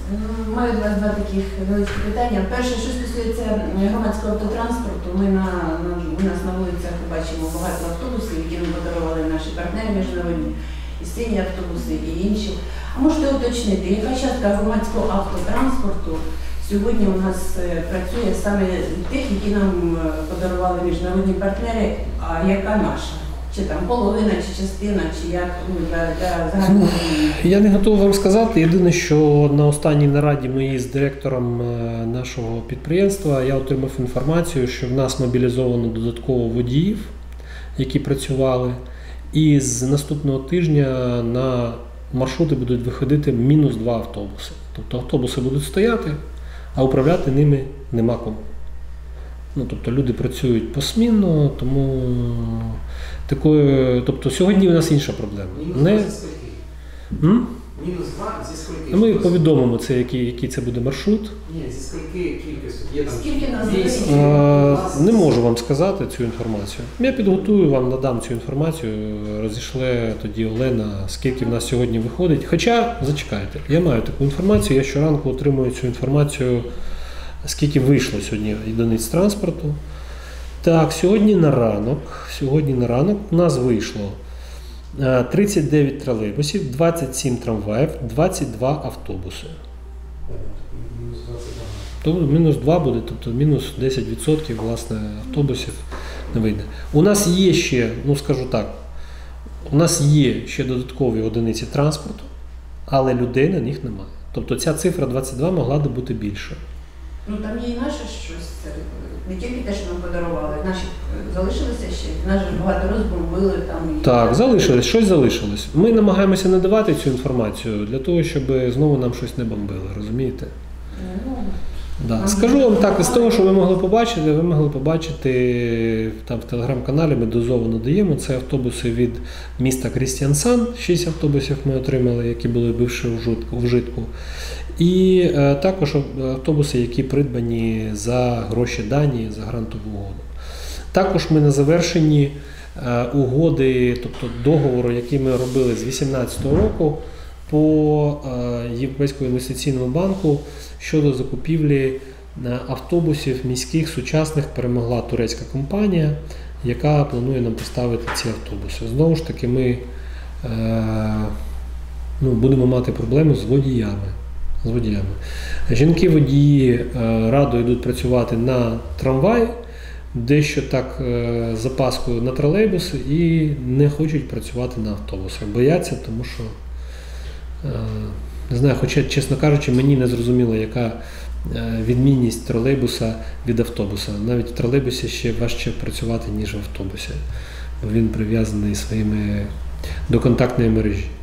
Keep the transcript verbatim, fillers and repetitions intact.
Маю до вас два таких великі питання. Перше, що стосується громадського автотранспорту, ми на, на, у нас на вулицях бачимо багато автобусів, які нам подарували наші партнери міжнародні, і сині автобуси, і інші. А можете уточнити, яка частка громадського автотранспорту сьогодні у нас працює саме тих, які нам подарували міжнародні партнери, а яка наша? Чи там половина, чи частина, чи як, ну, для, для загального? Я не готовий вам сказати. Єдине, що на останній нараді моїй з директором нашого підприємства я отримав інформацію, що в нас мобілізовано додатково водіїв, які працювали, і з наступного тижня на маршрути будуть виходити мінус два автобуси. Тобто автобуси будуть стояти, а управляти ними нема кому. Ну, тобто люди працюють посмінно, тому такою, тобто сьогодні у нас інша проблема. Мінус Не... два зі скільки? М? Мінус два зі скільки? Ми повідомимо, це, який, який це буде маршрут. Ні, зі скільки кількість? Є там Скільки нас вісім, А, двадцять? не можу вам сказати цю інформацію. Я підготую вам, надам цю інформацію, розійшле тоді Олена, скільки в нас сьогодні виходить. Хоча, зачекайте, я маю таку інформацію, я щоранку отримую цю інформацію, скільки вийшло сьогодні одиниць транспорту. Так, сьогодні на ранок, сьогодні на ранок у нас вийшло тридцять дев'ять тролейбусів, двадцять сім трамваїв, двадцять два автобуси. Мінус двадцять два. Тобто мінус два буде, тобто мінус десять відсотків власне автобусів не вийде. У нас є ще, ну скажу так, у нас є ще додаткові одиниці транспорту, але людей на них немає. Тобто ця цифра двадцять два могла б бути більше. Ну там є і наше щось, не тільки те, що нам подарували, наші залишилися ще, наші багато розбомбили там. І... Так, залишилось, щось залишилось. Ми намагаємося не давати цю інформацію для того, щоб знову нам щось не бомбили, розумієте? Ну, Да. Скажу вам так, з того, що ви могли побачити, ви могли побачити там в телеграм-каналі, ми дозовано даємо, це автобуси від міста Крістіансан, шість автобусів ми отримали, які були бивши в вжитку. І е, також автобуси, які придбані за гроші Данії, за грантову угоду. Також ми на завершенні е, угоди, тобто договору, який ми робили з дві тисячі вісімнадцятого року по е, Європейському інвестиційному банку щодо закупівлі е, автобусів міських сучасних, перемогла турецька компанія, яка планує нам поставити ці автобуси. Знову ж таки, ми е, ну, будемо мати проблеми з водіями. З водіями. Жінки-водії е, радо йдуть працювати на трамвай, дещо так е, з запаскою на тролейбуси і не хочуть працювати на автобусах. Бояться, тому що, е, не знаю, хоча, чесно кажучи, мені не зрозуміло, яка е, відмінність тролейбуса від автобуса. Навіть в тролейбусі ще важче працювати, ніж в автобусі, бо він прив'язаний своїми до контактної мережі.